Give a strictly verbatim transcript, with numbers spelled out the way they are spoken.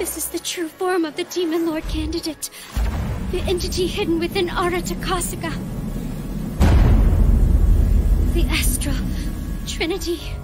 This is the true form of the Demon Lord candidate. The entity hidden within Ara Takasaka. The astral trinity.